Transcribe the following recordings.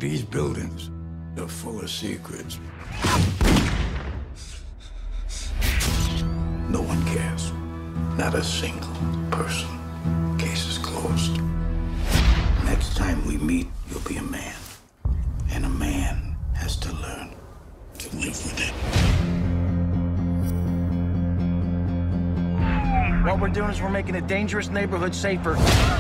These buildings are full of secrets. No one cares. Not a single person. Case is closed. Next time we meet, you'll be a man. And a man has to learn to live with it. What we're doing is we're making a dangerous neighborhood safer.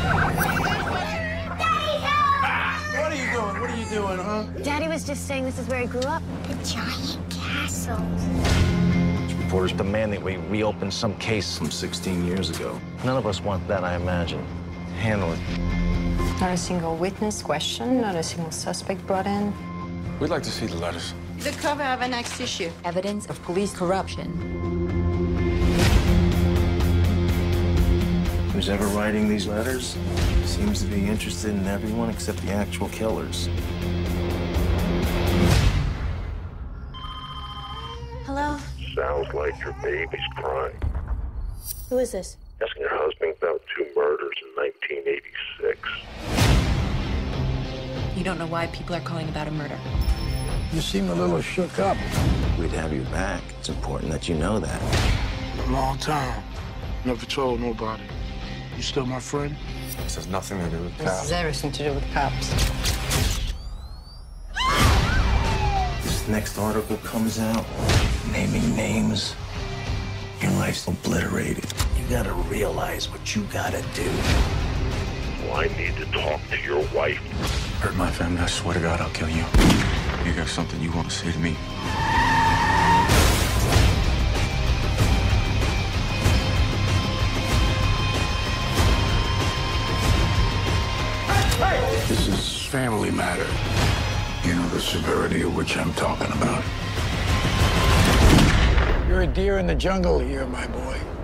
What are you doing? What are you doing, huh? Daddy was just saying this is where he grew up. A giant castle. Reporters demanding we reopen some case from 16 years ago. None of us want that, I imagine. Handle it. Not a single witness questioned, not a single suspect brought in. We'd like to see the letters. The cover of our next issue. Evidence of police corruption. Who's ever writing these letters seems to be interested in everyone except the actual killers. Hello? Sounds like your baby's crying. Who is this? Asking your husband about 2 murders in 1986. You don't know why people are calling about a murder. You seem a little shook up. We'd have you back. It's important that you know that. A long time. Never told nobody. You still my friend? This has nothing to do with This has everything to do with cops. This next article comes out, naming names. Your life's obliterated. You gotta realize what you gotta do. Well, I need to talk to your wife. Hurt my family, I swear to God, I'll kill you. You got something you want to say to me? This is family matter. You know the severity of which I'm talking about. You're a deer in the jungle here, my boy.